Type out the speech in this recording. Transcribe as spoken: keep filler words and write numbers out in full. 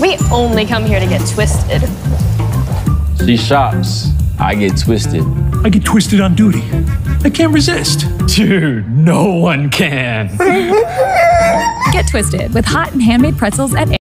We only come here to get twisted. She shops. I get twisted. I get twisted on duty. I can't resist. Dude, no one can. Get twisted with hot and handmade pretzels at